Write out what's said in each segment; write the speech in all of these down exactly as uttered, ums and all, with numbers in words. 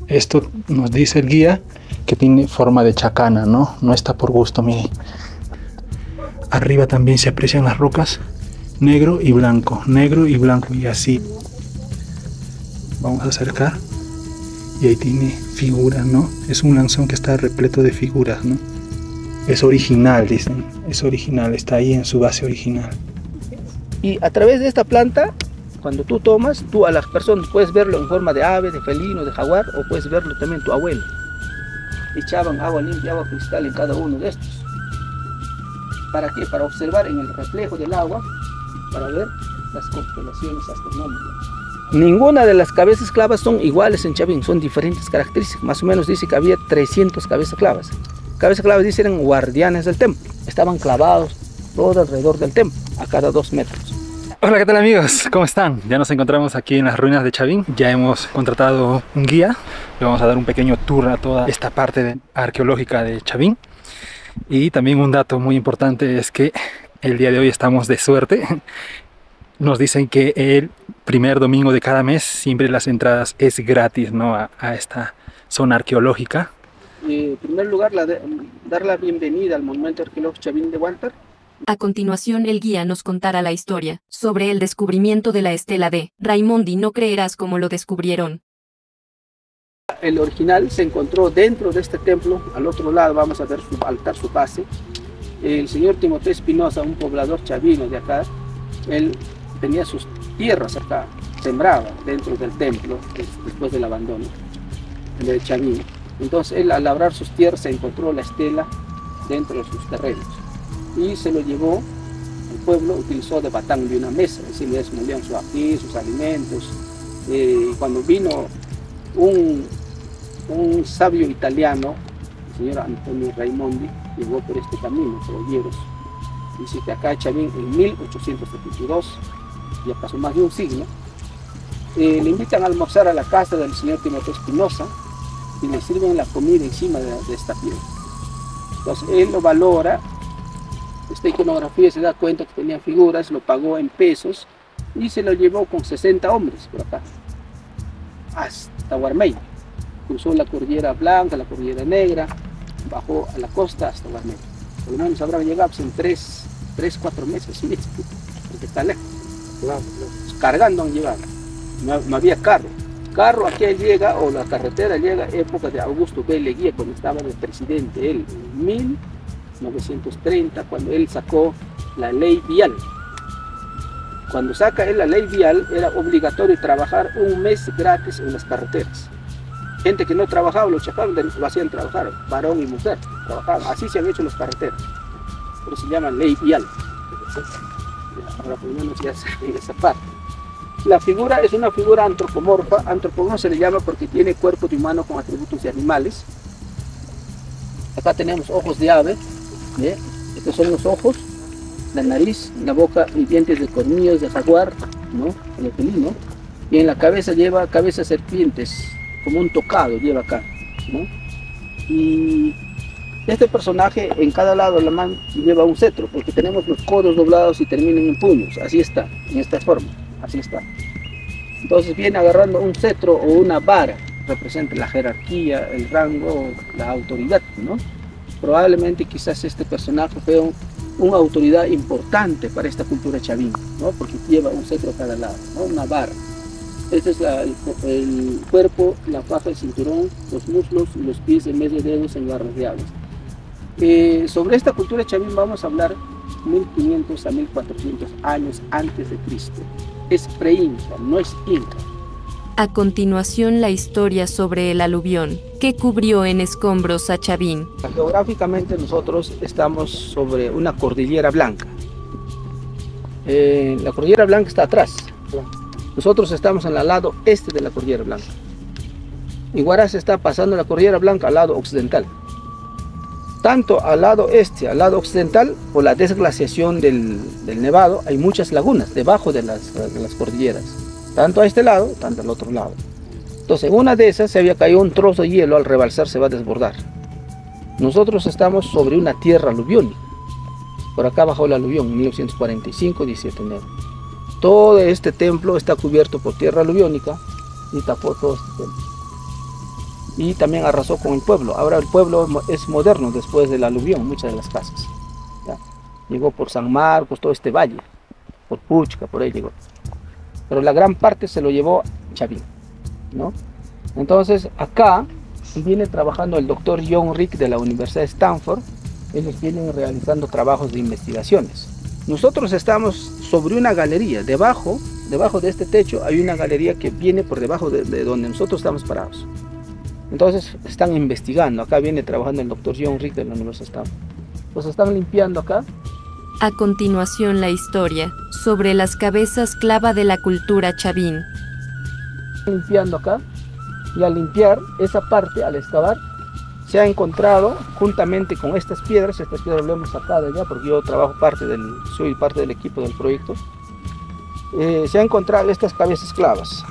Esto nos dice el guía que tiene forma de chacana, ¿no? No está por gusto, miren. Arriba también se aprecian las rocas, negro y blanco, negro y blanco y así. Vamos a acercar y ahí tiene figuras, ¿no? Es un lanzón que está repleto de figuras, ¿no? Es original, dicen, es original, está ahí en su base original. Y a través de esta planta, cuando tú tomas, tú a las personas puedes verlo en forma de ave, de felino, de jaguar, o puedes verlo también tu abuelo. Echaban agua limpia, agua cristal en cada uno de estos. ¿Para qué? Para observar en el reflejo del agua, para ver las constelaciones astronómicas. Ninguna de las cabezas clavas son iguales en Chavín, son diferentes características. Más o menos dice que había trescientas cabezas clavas. Cabezas clavas dicen eran guardianes del templo. Estaban clavados todo alrededor del templo, a cada dos metros. Hola, ¿qué tal amigos? ¿Cómo están? Ya nos encontramos aquí en las ruinas de Chavín. Ya hemos contratado un guía. Le vamos a dar un pequeño tour a toda esta parte de, arqueológica de Chavín. Y también un dato muy importante es que el día de hoy estamos de suerte. Nos dicen que el primer domingo de cada mes siempre las entradas es gratis, ¿no? a, a esta zona arqueológica. En primer lugar, la de, dar la bienvenida al monumento arqueológico Chavín de Huántar. A continuación el guía nos contará la historia sobre el descubrimiento de la estela de Raimondi. No creerás cómo lo descubrieron. El original se encontró dentro de este templo, al otro lado vamos a ver su altar, su base. El señor Timoteo Espinosa, un poblador chavino de acá, él tenía sus tierras acá, sembraba dentro del templo después del abandono de Chavín. Entonces él al labrar sus tierras se encontró la estela dentro de sus terrenos y se lo llevó al pueblo, utilizó de batán de una mesa, es decir, les molían su ají, sus alimentos. Eh, cuando vino un, un sabio italiano, el señor Antonio Raimondi, llegó por este camino, por Olleros. Dice que acá Chavín en mil ochocientos setenta y dos, ya pasó más de un siglo, eh, le invitan a almorzar a la casa del señor Timoteo Espinosa y le sirven la comida encima de, de esta piedra. Entonces él lo valora, esta iconografía se da cuenta que tenía figuras, lo pagó en pesos y se lo llevó con sesenta hombres por acá, hasta Huarmey. Cruzó la Cordillera Blanca, la Cordillera Negra, bajó a la costa hasta Huarmey. Por lo menos habrá llegado pues, en tres, tres, cuatro meses, ¿sí? Porque está lejos. Claro, claro. Cargando han llegado, no, no había carro. Carro aquí llega, o la carretera llega, época de Augusto B. Leguía, cuando estaba de presidente, él, en mil novecientos treinta, cuando él sacó la ley vial. Cuando saca él la ley vial, era obligatorio trabajar un mes gratis en las carreteras. Gente que no trabajaba, los chacales lo hacían trabajar, varón y mujer, trabajaban. Así se han hecho las carreteras. Por eso se llama ley vial. Ahora por lo menos ya saben esa parte. La figura es una figura antropomorfa. Antropomorfa se le llama porque tiene cuerpo de humano con atributos de animales. Acá tenemos ojos de ave, ¿eh? Estos son los ojos, la nariz, la boca y dientes de colmillos de jaguar, ¿no? El felino. Y en la cabeza lleva cabezas serpientes, como un tocado lleva acá, ¿no? Y este personaje en cada lado de la mano lleva un cetro, porque tenemos los codos doblados y terminan en puños, así está, en esta forma, así está. Entonces viene agarrando un cetro o una vara, representa la jerarquía, el rango, la autoridad, ¿no? Probablemente quizás este personaje fue un, una autoridad importante para esta cultura chavín, ¿no? Porque lleva un cetro a cada lado, ¿no? Una vara. Este es la, el, el cuerpo, la faja, el cinturón, los muslos y los pies en vez de dedos en garras de aves. Eh, sobre esta cultura chavín vamos a hablar mil quinientos a mil cuatrocientos años antes de Cristo. Es pre-inca, no es inca. A continuación la historia sobre el aluvión que cubrió en escombros a Chavín. Geográficamente nosotros estamos sobre una cordillera blanca. Eh, la cordillera blanca está atrás. Nosotros estamos en el lado este de la cordillera blanca. Y Huaraz está pasando la cordillera blanca al lado occidental. Tanto al lado este, al lado occidental, por la desglaciación del, del nevado, hay muchas lagunas debajo de las, de las cordilleras. Tanto a este lado, tanto al otro lado. Entonces, en una de esas se había caído un trozo de hielo, al rebalsar se va a desbordar. Nosotros estamos sobre una tierra aluviónica. Por acá bajó el aluvión en mil novecientos cuarenta y cinco, diecisiete de enero. Todo este templo está cubierto por tierra aluviónica y tapó todo este templo. y también arrasó con el pueblo. Ahora el pueblo es moderno después del aluvión, muchas de las casas. ¿Ya? Llegó por San Marcos, todo este valle, por Puchca, por ahí llegó. Pero la gran parte se lo llevó Chavín, ¿no? Entonces acá viene trabajando el doctor John Rick de la Universidad de Stanford. Ellos vienen realizando trabajos de investigaciones. Nosotros estamos sobre una galería, debajo, debajo de este techo hay una galería que viene por debajo de, de donde nosotros estamos parados. Entonces están investigando, acá viene trabajando el doctor John Rick de la Universidad de Stanford. Los están limpiando acá. A continuación la historia sobre las cabezas clava de la cultura chavín. Limpiando acá, y al limpiar esa parte, al excavar, se ha encontrado juntamente con estas piedras, estas piedras lo hemos sacado ya porque yo trabajo parte del, soy parte del equipo del proyecto, eh, se han encontrado estas cabezas clavas.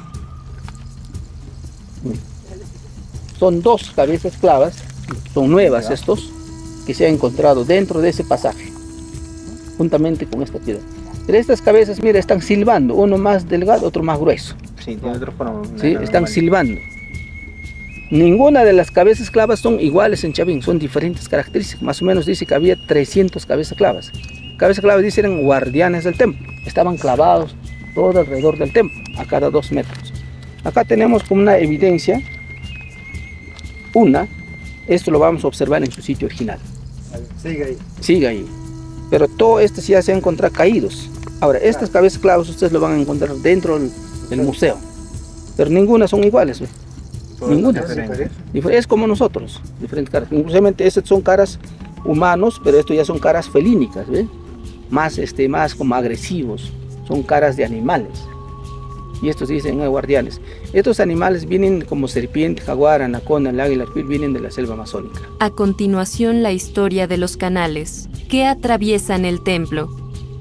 Son dos cabezas clavas, son nuevas estos, que se han encontrado dentro de ese pasaje, juntamente con esta piedra. Pero estas cabezas, mira, están silbando, uno más delgado, otro más grueso. Sí, tiene otro forma. ¿Sí? Están silbando. Ninguna de las cabezas clavas son iguales en Chavín, son diferentes características. Más o menos dice que había trescientas cabezas clavas. Cabezas clavas dicen eran guardianes del templo, estaban clavados todo alrededor del templo, a cada dos metros. Acá tenemos como una evidencia, una, esto lo vamos a observar en su sitio original. Sigue ahí. Sigue ahí. Pero todo esto ya se ha encontrado caídos. Ahora, estas cabezas clavas ustedes lo van a encontrar dentro del, del museo, pero ninguna son iguales. ¿Ve? Ninguna. Es como nosotros, diferentes caras. Inclusivamente estas son caras humanos, pero esto ya son caras felínicas, ¿ve? Más, este, más como agresivos, son caras de animales. Y estos dicen eh, guardianes. Estos animales vienen como serpiente, jaguar, anaconda, el águila, arcoíris, vienen de la selva amazónica. A continuación la historia de los canales que atraviesan el templo.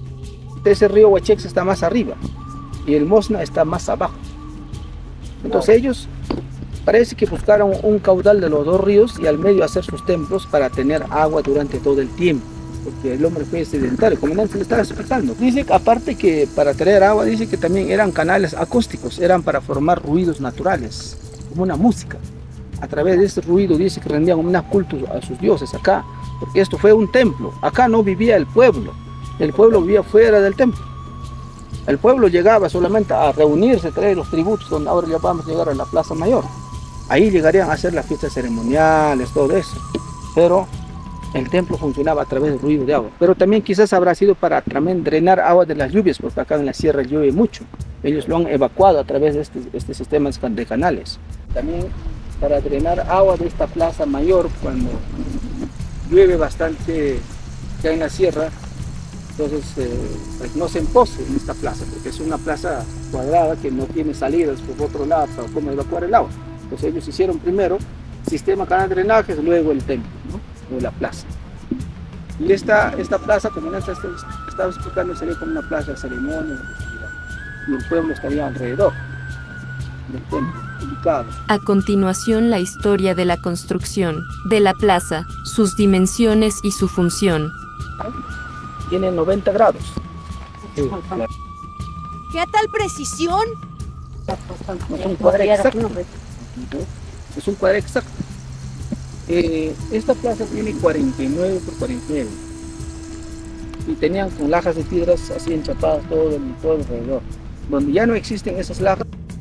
Ese río Huachex está más arriba y el Mosna está más abajo. Entonces ellos parece que buscaron un caudal de los dos ríos y al medio hacer sus templos para tener agua durante todo el tiempo, porque el hombre fue sedentario, como Nancy le estaba explicando. Dice que aparte que para tener agua, dice que también eran canales acústicos, eran para formar ruidos naturales, como una música. A través de este ruido dice que rendían un culto a sus dioses acá, porque esto fue un templo. Acá no vivía el pueblo, el pueblo vivía fuera del templo. El pueblo llegaba solamente a reunirse, traer los tributos, donde ahora ya vamos a llegar a la Plaza Mayor. Ahí llegarían a hacer las fiestas ceremoniales, todo eso. Pero el templo funcionaba a través del ruido de agua. Pero también quizás habrá sido para también drenar agua de las lluvias, porque acá en la sierra llueve mucho. Ellos lo han evacuado a través de este, este sistema de canales. También para drenar agua de esta Plaza Mayor, cuando llueve bastante ya en la sierra, entonces eh, pues no se empose en esta plaza, porque es una plaza cuadrada que no tiene salidas por otro lado para cómo evacuar el agua. Entonces ellos hicieron primero sistema canal de drenajes, luego el templo, ¿no? O la plaza. Y esta, esta plaza, como Nancy estaba explicando, sería como una plaza de ceremonia, y el pueblo estaría alrededor del templo, ubicado. A continuación la historia de la construcción de la plaza, sus dimensiones y su función. Tiene noventa grados. Sí, claro. ¿Qué tal precisión? No es un cuadro exacto. Es un cuadro exacto. Eh, esta plaza tiene cuarenta y nueve por cuarenta y nueve. Y tenían con lajas de piedras así enchapadas todo el, todo alrededor. Donde ya no existen esas lajas,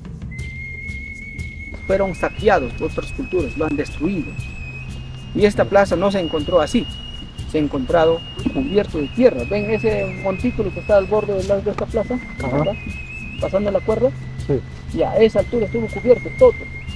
fueron saqueados por otras culturas, lo han destruido. Y esta plaza no se encontró así. Se ha encontrado cubierto de tierra. ¿Ven ese montículo que está al borde del lado de esta plaza? ¿Verdad? Pasando la cuerda. Sí. Y a esa altura estuvo cubierto todo.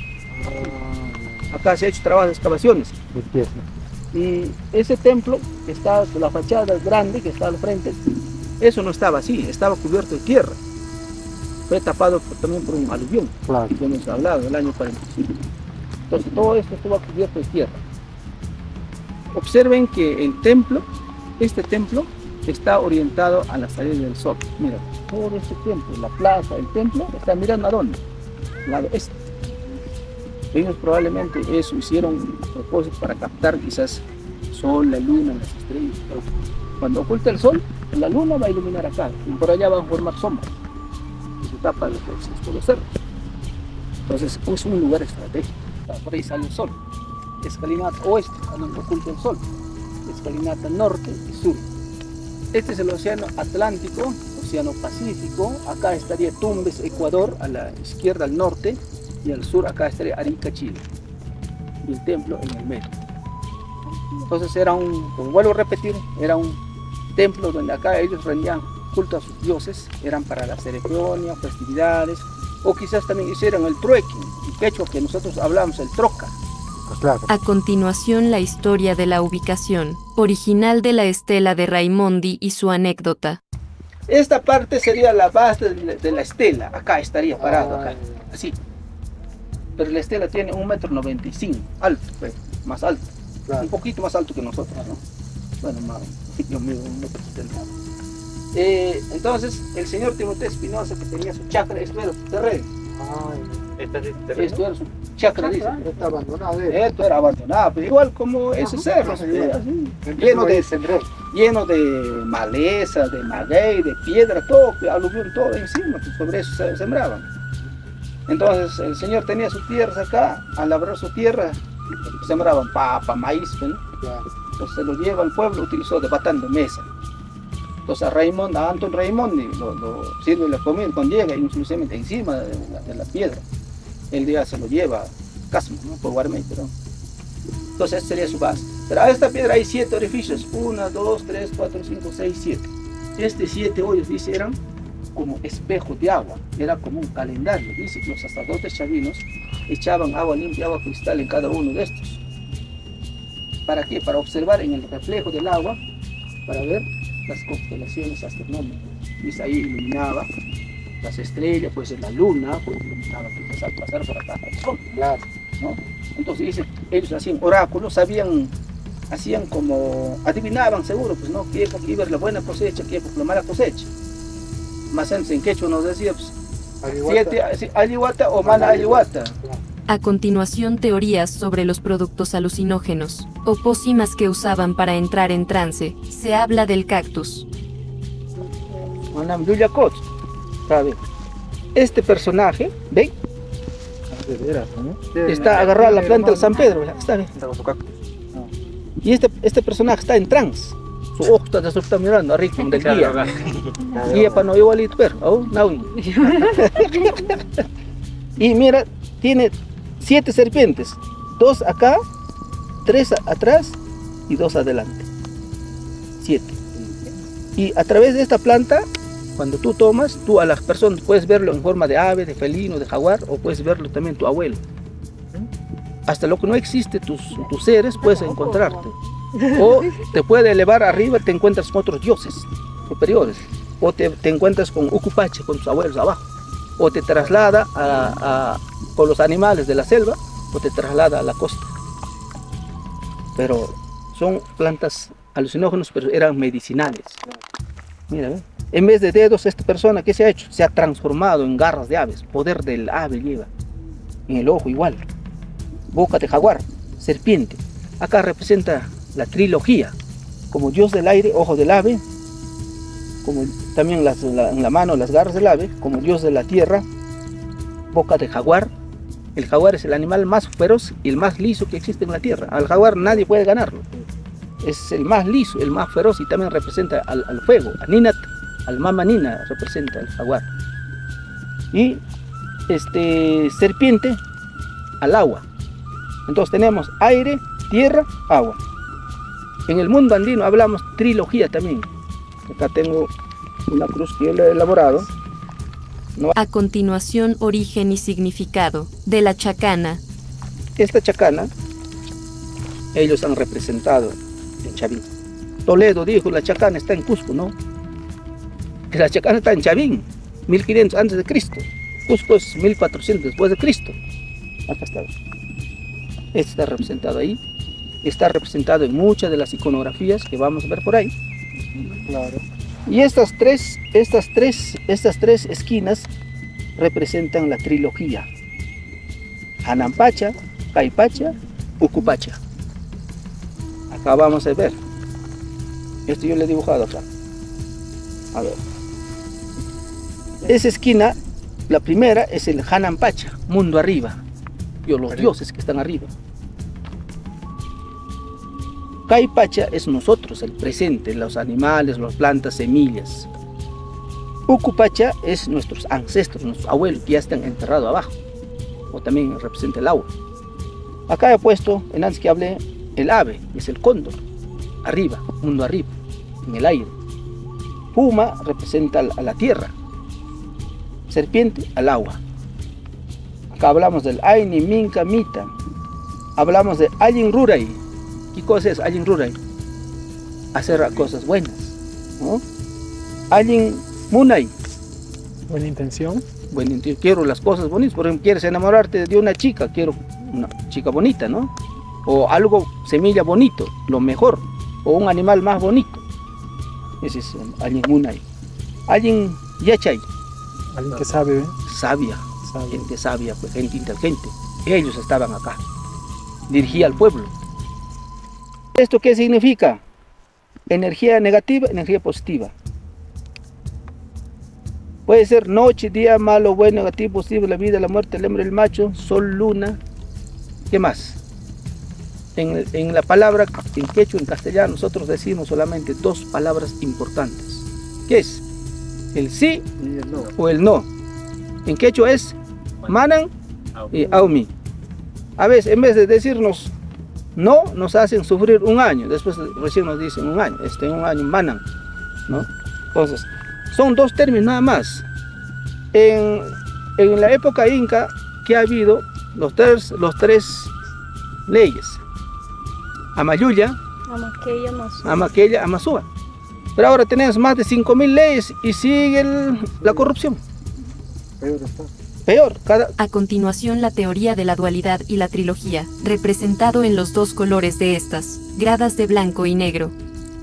Acá se ha hecho trabajo de excavaciones. Y ese templo, que está, la fachada grande que está al frente, eso no estaba así, estaba cubierto de tierra. Fue tapado por, también por un aluvión, Claro. que hemos hablado, del año cuarenta y cinco. Entonces todo esto estuvo cubierto de tierra. Observen que el templo, este templo, está orientado a la salida del sol. Mira, todo este templo, la plaza, el templo, está mirando a dónde, al lado este. Ellos probablemente eso hicieron a propósito para captar quizás el sol, la luna, las estrellas. Pero cuando oculta el sol, la luna va a iluminar acá y por allá van a formar sombras y se tapan los, los cerros. Entonces es un lugar estratégico. acá, por ahí sale el sol. Escalinata oeste, a donde oculta el sol. Escalinata norte y sur. Este es el océano Atlántico, océano Pacífico. Acá estaría Tumbes, Ecuador, a la izquierda, al norte, y al sur acá estaría Arica, Chile. Y el templo en el medio. Entonces era un, como vuelvo a repetir, era un templo donde acá ellos rendían culto a sus dioses, eran para las ceremonias, festividades, o quizás también hicieran el trueque, el quechua que nosotros hablamos, el troca. Claro. A continuación, la historia de la ubicación original de la estela de Raimondi y su anécdota. Esta parte sería la base de, de la estela, acá estaría parado, acá, así. Pero la estela tiene un metro noventa y cinco, alto, pues, más alto, claro. Un poquito más alto que nosotros, ¿no? Bueno, más, yo mido un metro setenta. Eh, entonces, el señor Timoteo Espinosa, que tenía su chacra, esto era su terreno. Esto era su chacra, dice. Está abandonado. Esto era abandonado, pero igual como ese cerro, así, lleno de, lleno de maleza, de maguey, de piedra, todo, aluvión, todo encima, pues sobre eso se sembraban. Entonces, el señor tenía sus tierras acá, al labrar su tierra, sembraban papa, maíz, ¿no? Entonces se lo lleva al pueblo, utilizó de batán de mesa. Entonces a Raymond, a Anton Raimondi lo, lo sirve la comida cuando llega, inclusive encima de la, de la piedra. El día se lo lleva, Casmo, ¿no? Por Guarmey, perdón. Entonces esta sería su base. Pero a esta piedra hay siete orificios, uno, dos, tres, cuatro, cinco, seis, siete. Este siete hoyos, dice, eran como espejos de agua, era como un calendario. Dice que los sacerdotes chavinos echaban agua limpia, agua cristal en cada uno de estos. ¿Para qué? Para observar en el reflejo del agua, para ver las constelaciones astronómicas. Dice, ahí iluminaba las estrellas, pues la luna, pues iluminaba quizás al pasar por acá el sol, claro, ¿no? Entonces dice, ellos hacían oráculos, sabían, hacían como, adivinaban seguro, pues no, qué época iba a ser la buena cosecha, qué época la mala cosecha. Más antes en quechua nos decía, pues, siete, alihuata o mala alihuata. A continuación, teorías sobre los productos alucinógenos o pócimas que usaban para entrar en trance. Se habla del cactus. Este personaje, ¿ven? Está agarrado a la planta del San Pedro, está bien. Y este, este personaje está en trance. Su ojo está, está mirando a ritmo del guía. Guía para no igualito, pero, oh, no. Y mira, tiene siete serpientes, dos acá, tres atrás y dos adelante. Siete. Y a través de esta planta, cuando tú tomas, tú a las personas puedes verlo en forma de ave, de felino, de jaguar, o puedes verlo también tu abuelo. Hasta lo que no existe, tus, tus seres, puedes encontrarte. O te puede elevar arriba, te encuentras con otros dioses superiores. O te, te encuentras con Ucupache, con tus abuelos abajo. O te traslada a, a, con los animales de la selva, o te traslada a la costa. Pero son plantas alucinógenas, pero eran medicinales. Mira, ¿eh? En vez de dedos, esta persona, ¿qué se ha hecho? Se ha transformado en garras de aves. Poder del ave lleva. En el ojo igual. Boca de jaguar, serpiente. Acá representa la trilogía. Como dios del aire, ojo del ave. Como también las, la, en la mano las garras del ave. Como dios de la tierra, boca de jaguar. El jaguar es el animal más feroz y el más liso que existe en la tierra. Al jaguar nadie puede ganarlo. Es el más liso, el más feroz, y también representa al, al fuego, a Ninat, al Mama Nina representa el jaguar. Y este serpiente al agua. Entonces tenemos aire, tierra, agua. En el mundo andino hablamos trilogía también. Acá tengo una cruz que yo le he elaborado. No. A continuación, origen y significado de la chacana. Esta chacana, ellos han representado en Chavín. Toledo dijo, la chacana está en Cusco, ¿no? Que la chacana está en Chavín, mil quinientos antes de Cristo. Cusco es mil cuatrocientos después de Cristo. Acá está. Este está representado ahí. Está representado en muchas de las iconografías que vamos a ver por ahí. Claro. Y estas tres, estas tres, estas tres esquinas representan la trilogía. Anampacha, Caipacha, Ucupacha. Acá vamos a ver. Esto yo le he dibujado acá. A ver. Esa esquina, la primera es el Hanampacha, mundo arriba. y los dioses que están arriba. Caipacha es nosotros, el presente, los animales, las plantas, semillas. Ucupacha es nuestros ancestros, nuestros abuelos que ya están enterrados abajo, o también representa el agua. Acá he puesto, en antes que hablé, el ave, es el cóndor, arriba, mundo arriba, en el aire. Puma representa a la tierra, serpiente al agua. Acá hablamos del Aini, Minca, Mita. Hablamos de Allin Ruray. ¿Qué cosa es Allin Ruray? Hacer cosas buenas, ¿no? Allin Munay. Buena intención. Buena intención. Quiero las cosas bonitas. Por ejemplo, quieres enamorarte de una chica, quiero una chica bonita, ¿no? O algo, semilla bonito, lo mejor. O un animal más bonito. Ese es Allin Munay. Allin Yachay. Alguien que sabe, ¿eh? Sabia. Sabia. Gente sabia, pues, gente inteligente. Ellos estaban acá. Dirigía al pueblo. ¿Esto qué significa? Energía negativa, energía positiva. Puede ser noche, día, malo, bueno, negativo, positivo, la vida, la muerte, el hembra, el macho, sol, luna. ¿Qué más? En, en la palabra, en quechua, en castellano, nosotros decimos solamente dos palabras importantes. ¿Qué es? El sí Y el no. o el no. En quechua es manan y aumi. A veces, en vez de decirnos no, nos hacen sufrir un año. Después recién nos dicen un año. Este, un año manan, ¿no? Entonces, son dos términos nada más. En, en la época inca, que ha habido los tres, los tres leyes. Amayuya, Amaqueya, Masúa. Amaqueya, Amasúa. Pero ahora tenemos más de cinco mil leyes y sigue el- la corrupción. Peor está. Peor, cada, A continuación, la teoría de la dualidad y la trilogía, representado en los dos colores de estas, gradas de blanco y negro.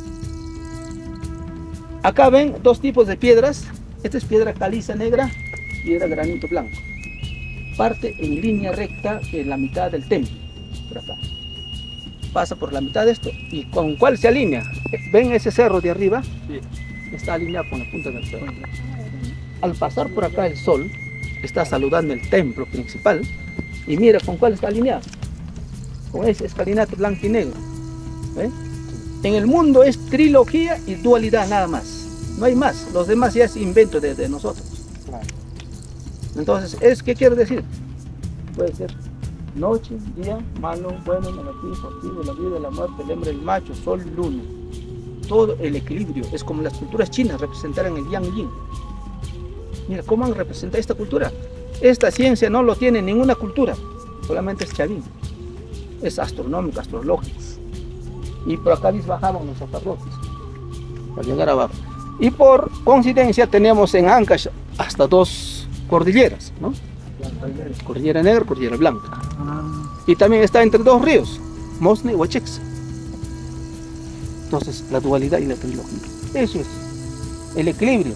acá ven dos tipos de piedras. Esta es piedra caliza negra, piedra granito blanco. Parte en línea recta en la mitad del templo, por acá. Pasa por la mitad de esto. ¿Y con cuál se alinea? ¿Ven ese cerro de arriba? Sí. Está alineado con la punta del cerro. Al pasar por acá el sol, está saludando el templo principal. Y mira con cuál está alineado. Con ese escalinato blanco y negro. ¿Ven? En el mundo es trilogía y dualidad nada más. No hay más. Los demás ya es invento de, de nosotros. Claro. Entonces, ¿es qué quiere decir? Puede ser noche, día, malo, bueno, negativo, positivo, la vida, la muerte, el hembra, el macho, sol, luna. Todo el equilibrio. Es como las culturas chinas representaran el yang y yin. Mira cómo han representado esta cultura. Esta ciencia no lo tiene ninguna cultura. Solamente es chavín. Es astronómico, astrológico. Y por acá bajaban los sacerdotes para llegar abajo. Y por coincidencia tenemos en Ancash hasta dos cordilleras, ¿no? Cordillera Negra, Cordillera Blanca. Ah, Y también está entre dos ríos, Mosne y Huachex. Entonces, la dualidad y la trilogía. Eso es el equilibrio.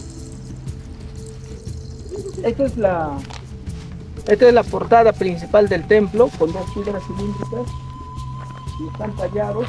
Esta es la, esta es la portada principal del templo, con dos piedras cilíndricas. Y están tallados.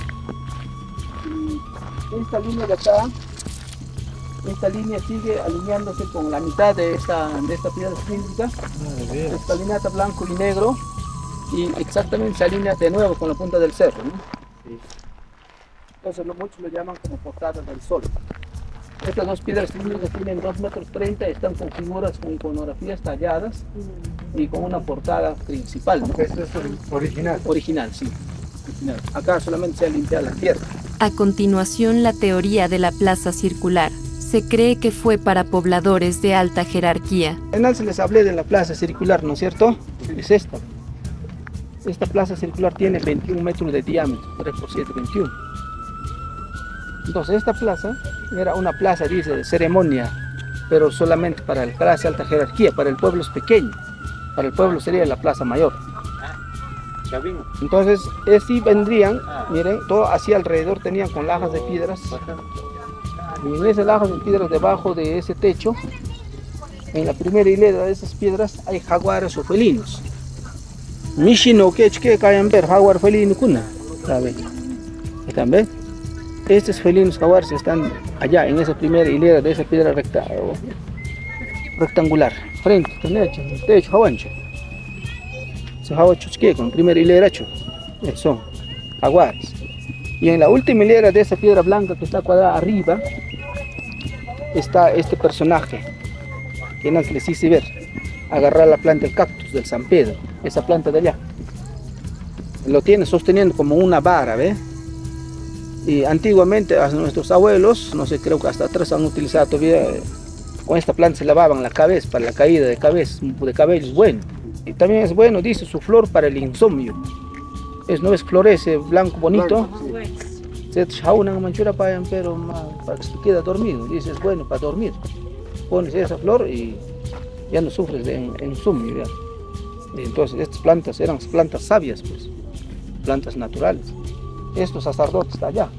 Y esta línea de acá, esta línea sigue alineándose con la mitad de esta, de esta piedra cilíndrica. ah, de veras. Está alineada blanco y negro y exactamente se alinea de nuevo con la punta del cerro, ¿no? Sí. Entonces lo, muchos lo llaman como portada del sol. Estas dos piedras cilíndricas tienen dos metros treinta, están con figuras, con iconografías talladas y con una portada principal, ¿no? Esto es ori- original. Original, sí. Original. Acá solamente se ha limpiado la tierra. A continuación, la teoría de la plaza circular. Se cree que fue para pobladores de alta jerarquía. Antes les hablé de la plaza circular, ¿no es cierto? Es esta. Esta plaza circular tiene veintiún metros de diámetro, tres por siete, veintiuno. Entonces esta plaza era una plaza, dice, de ceremonia, pero solamente para la clase alta jerarquía, para el pueblo es pequeño, para el pueblo sería la plaza mayor. Entonces, así vendrían, miren, todo así alrededor tenían con lajas de piedras. Y en esas lajas de piedras debajo de ese techo, en la primera hilera de esas piedras hay jaguares o felinos. Mishino que que caen ver jaguar felino kuna, ¿sabe? ¿Están ven? Estos felinos jaguares están allá en esa primera hilera de esa piedra recta, o rectangular, frente, techo, techo, jaguancho. Se jawa chuchque con primera hilera chu, son jaguares. Y en la última hilera de esa piedra blanca que está cuadrada arriba, está este personaje, que antes les hice ver, agarrar la planta del cactus del San Pedro, esa planta de allá. Lo tiene sosteniendo como una vara, ¿ve? Y antiguamente a nuestros abuelos, no sé, creo que hasta atrás han utilizado todavía, con esta planta se lavaban la cabeza para la caída de cabeza, de cabello es bueno. Y también es bueno, dice, su flor para el insomnio. Es, no es florece blanco bonito. Se echa una manchura para pero para que se quede dormido. Dice, es bueno para dormir. Pones esa flor y ya no sufres de insomnio. Ya. Y entonces estas plantas eran plantas sabias, pues, plantas naturales. Estos sacerdotes de allá.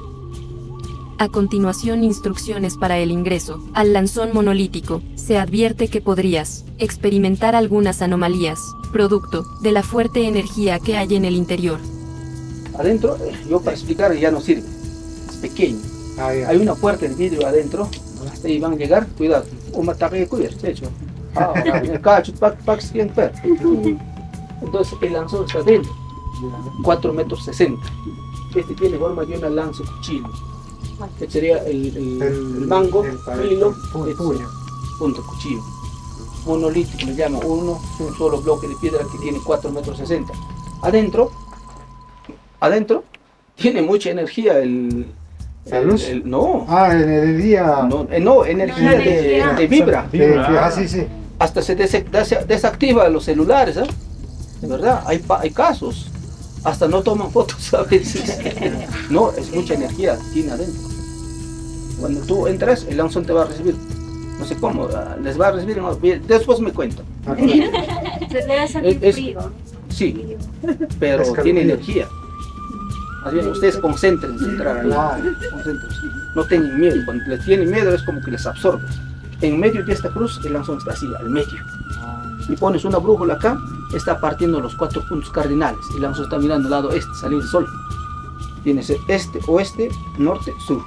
A continuación, instrucciones para el ingreso al lanzón monolítico. Se advierte que podrías experimentar algunas anomalías, producto de la fuerte energía que hay en el interior. Adentro, yo para explicar ya no sirve, es pequeño. Ah, hay una puerta de vidrio adentro, hasta ahí van a llegar, cuidado, un mataje de cubierto, de hecho. Ah, el cacho, pac, pac, per. Entonces el lanzón está dentro, cuatro metros sesenta. Este tiene forma de una lanza cuchillo. Este sería el, el, el mango, el hilo, este, punto cuchillo. Monolítico le llama, uno, un solo bloque de piedra que tiene cuatro metros sesenta. Adentro, adentro, tiene mucha energía el... ¿La luz? El, el, no. Ah, en el día... No, eh, no energía de, de vibra. Ah, sí, sí. Hasta se des, des, desactiva los celulares, ¿eh? De verdad, hay, hay casos. Hasta no toman fotos a veces. No, es mucha energía, tiene adentro. Cuando tú entras, el lanzón te va a recibir. No sé cómo, les va a recibir. No, después me cuentan. Se debe sentir es, frío. Sí, pero es tiene energía. Más bien, ustedes concéntrense en entrar ahí. Concéntrense. No tengan miedo. Cuando les tienen miedo es como que les absorbe. En medio de esta cruz, el lanzón está así, al medio. Y pones una brújula acá, está partiendo los cuatro puntos cardinales. El lanzón está mirando al lado este, salir el sol. Tienes este, oeste, norte, sur.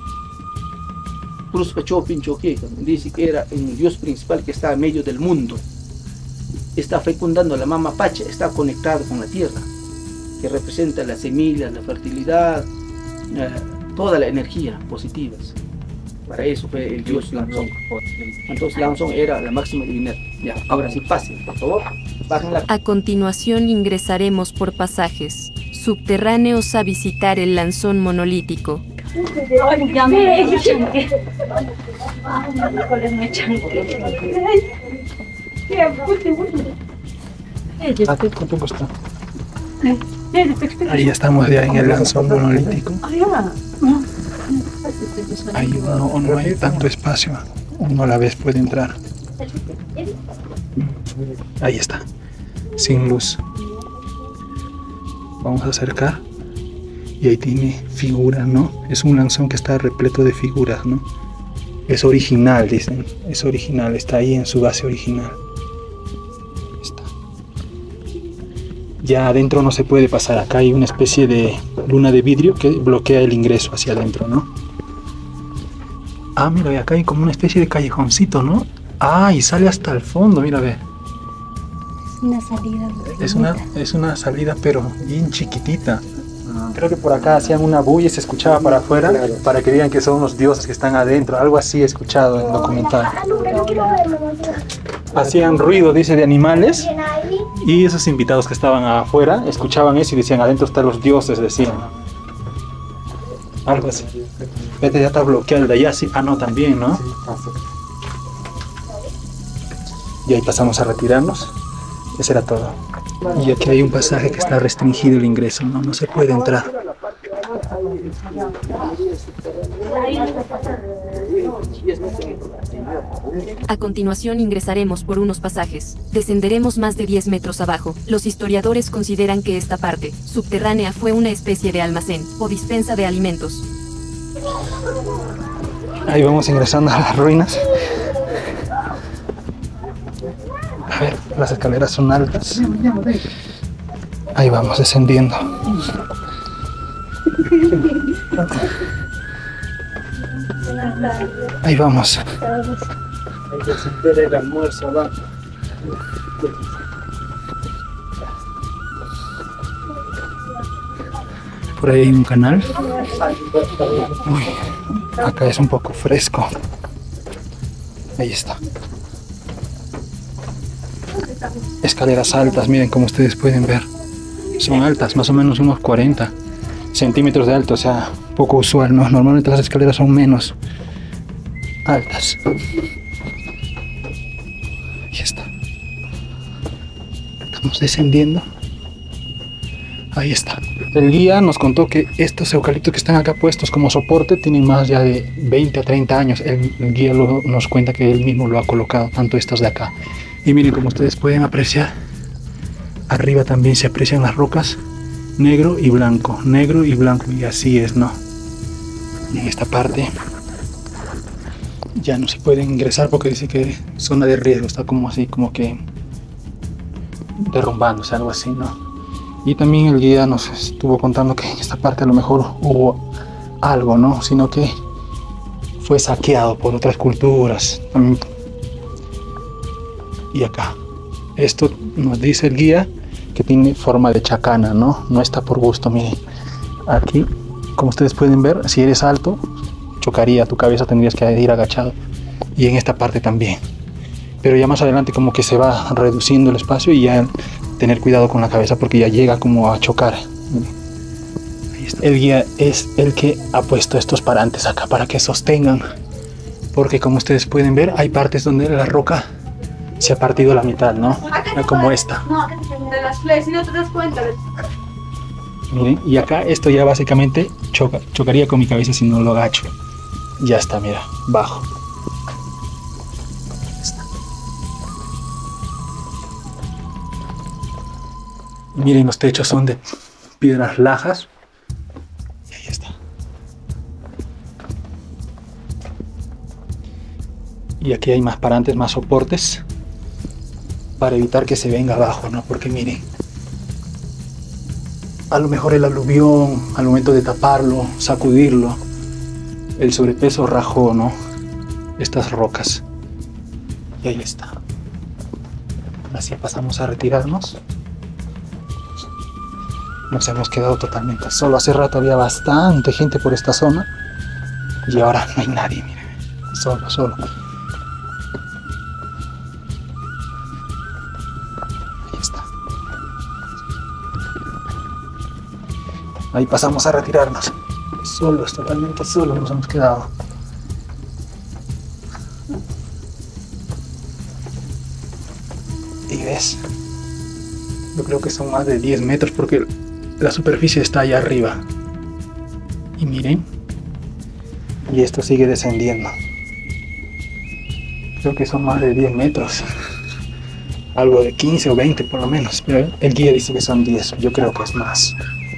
Cruz Pacho Pinchoque, dice que era el dios principal que está en medio del mundo. Está fecundando la mama Pacha, está conectado con la tierra, que representa las semillas, la fertilidad, eh, toda la energía positiva. Para eso fue el dios Lanzón. Entonces Lanzón era la máxima divinidad. Ya, ahora sí pasen, por favor. Bajen la... A continuación ingresaremos por pasajes subterráneos a visitar el lanzón monolítico. Ay, ya me he chanque. Ay, me chanque. ¿Cuánto tiempo está? Ahí estamos ya en el lanzón monolítico. Ahí no, no hay tanto espacio, uno a la vez puede entrar. Ahí está, sin luz. Vamos a acercar y ahí tiene figuras, ¿no? Es un lanzón que está repleto de figuras, ¿no? Es original, dicen, es original, está ahí en su base original. Está. Ya adentro no se puede pasar, acá hay una especie de luna de vidrio que bloquea el ingreso hacia adentro, ¿no? Ah, mira, ve, acá hay como una especie de callejoncito, ¿no? Ah, y sale hasta el fondo, mira, ve. Es una salida. Es una, es una salida, pero bien chiquitita. Creo que por acá hacían una bulla y se escuchaba para afuera, para que digan que son los dioses que están adentro. Algo así he escuchado en documental. Hacían ruido, dice, de animales. Y esos invitados que estaban afuera escuchaban eso y decían, adentro están los dioses, decían. Algo así. Vete, ya está bloqueado el de allá, sí. Ah, no, también, ¿no? Y ahí pasamos a retirarnos. Eso era todo. Y aquí hay un pasaje que está restringido el ingreso, ¿no? No se puede entrar. A continuación ingresaremos por unos pasajes. Descenderemos más de diez metros abajo. Los historiadores consideran que esta parte subterránea fue una especie de almacén o dispensa de alimentos. Ahí vamos ingresando a las ruinas. A ver, las escaleras son altas. Ahí vamos descendiendo. Ahí vamos. Hay que hacer el almuerzo abajo. Por ahí hay un canal. Uy, acá es un poco fresco. Ahí está. Escaleras altas, miren como ustedes pueden ver. Son altas, más o menos unos cuarenta centímetros de alto, o sea, poco usual, ¿no? Normalmente las escaleras son menos altas. Ahí está. Estamos descendiendo. Ahí está. El guía nos contó que estos eucaliptos que están acá puestos como soporte tienen más ya de veinte a treinta años. El, el guía lo, nos cuenta que él mismo lo ha colocado, tanto estos de acá. Y miren, como ustedes pueden apreciar, arriba también se aprecian las rocas, negro y blanco, negro y blanco, y así es, ¿no? Y en esta parte ya no se pueden ingresar porque dice que zona de riesgo, está como así, como que derrumbándose, algo así, ¿no? Y también el guía nos estuvo contando que en esta parte a lo mejor hubo algo, ¿no? Sino que fue saqueado por otras culturas. Y acá, esto nos dice el guía que tiene forma de chacana, ¿no? No está por gusto, miren. Aquí, como ustedes pueden ver, si eres alto, chocaría tu cabeza, tendrías que ir agachado. Y en esta parte también. Pero ya más adelante como que se va reduciendo el espacio y ya tener cuidado con la cabeza porque ya llega como a chocar. Ahí está. El guía es el que ha puesto estos parantes acá para que sostengan. Porque como ustedes pueden ver, hay partes donde la roca se ha partido la mitad, ¿no? Como esta. No, acá te las flores, si no te das cuenta. Miren, y acá esto ya básicamente choca, chocaría con mi cabeza si no lo agacho. Ya está, mira, bajo. Miren, los techos son de piedras lajas. Y ahí está. Y aquí hay más parantes, más soportes, para evitar que se venga abajo, ¿no? Porque miren, a lo mejor el aluvión, al momento de taparlo, sacudirlo, el sobrepeso rajó, ¿no? Estas rocas. Y ahí está. Así pasamos a retirarnos. Nos hemos quedado totalmente solo. Hace rato había bastante gente por esta zona y ahora no hay nadie, miren. Solo, solo. Ahí está. Ahí pasamos a retirarnos. Solos, totalmente solos nos hemos quedado. Y ves, yo creo que son más de diez metros porque la superficie está allá arriba. Y miren, y esto sigue descendiendo. Creo que son más de diez metros. Algo de quince o veinte por lo menos, pero el guía dice que son diez, yo creo que es más.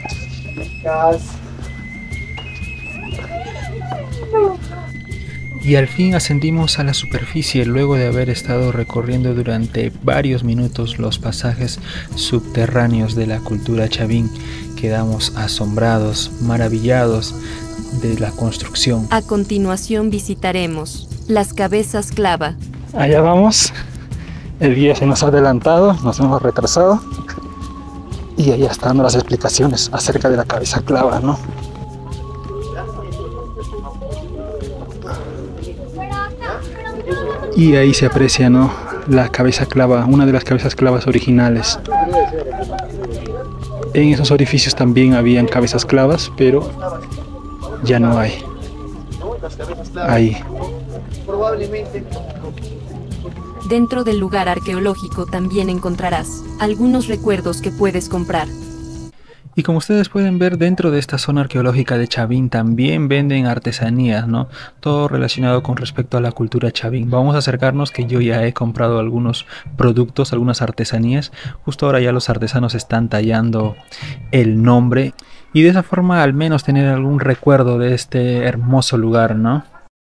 Y al fin ascendimos a la superficie luego de haber estado recorriendo durante varios minutos los pasajes subterráneos de la cultura chavín. Quedamos asombrados, maravillados de la construcción. A continuación visitaremos las cabezas clava. Allá vamos. El guía se nos ha adelantado, nos hemos retrasado. Y allá está dando las explicaciones acerca de la cabeza clava, ¿no? Y ahí se aprecia, ¿no? La cabeza clava, una de las cabezas clavas originales. En esos orificios también habían cabezas clavas, pero ya no hay. Ahí. Dentro del lugar arqueológico también encontrarás algunos recuerdos que puedes comprar. Y como ustedes pueden ver, dentro de esta zona arqueológica de Chavín también venden artesanías, ¿no? Todo relacionado con respecto a la cultura chavín. Vamos a acercarnos, que yo ya he comprado algunos productos, algunas artesanías. Justo ahora ya los artesanos están tallando el nombre. Y de esa forma al menos tener algún recuerdo de este hermoso lugar, ¿no?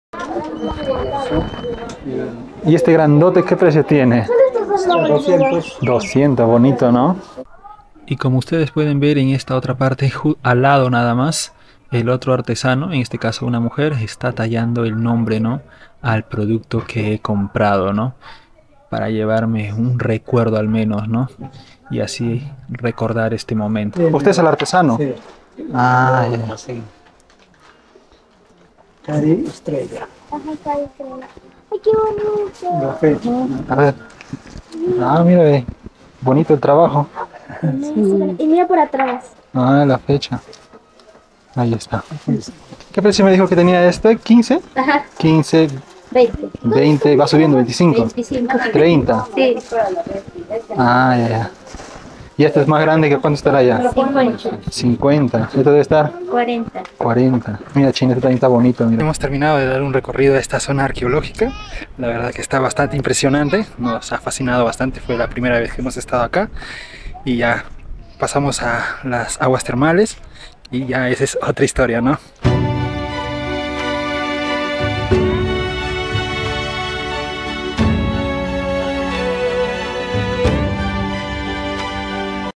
¿Y este grandote qué precio tiene? doscientos. doscientos, bonito, ¿no? Y como ustedes pueden ver en esta otra parte, al lado nada más, el otro artesano, en este caso una mujer, está tallando el nombre, ¿no? Al producto que he comprado, ¿no? Para llevarme un recuerdo al menos, ¿no? Y así recordar este momento. ¿Usted es el artesano? Sí. Ah, ya. Sí. Cari Estrella. Ay, qué bonito. La fecha. A ver. Ah, mira, ve. Bonito el trabajo. Y mira por atrás. Ah, la fecha. Ahí está. ¿Qué precio me dijo que tenía este? ¿quince? Ajá, quince, veinte. veinte, va subiendo, veinticinco, veinticinco. treinta. Sí, Ah, ya, ya. ¿Y este es más grande que cuánto estará ya? cincuenta. cincuenta. Esto debe estar cuarenta. cuarenta. Mira, China, este también está bonito. Mira. Hemos terminado de dar un recorrido a esta zona arqueológica. La verdad que está bastante impresionante. Nos ha fascinado bastante. Fue la primera vez que hemos estado acá. Y ya pasamos a las aguas termales. Y ya esa es otra historia, ¿no?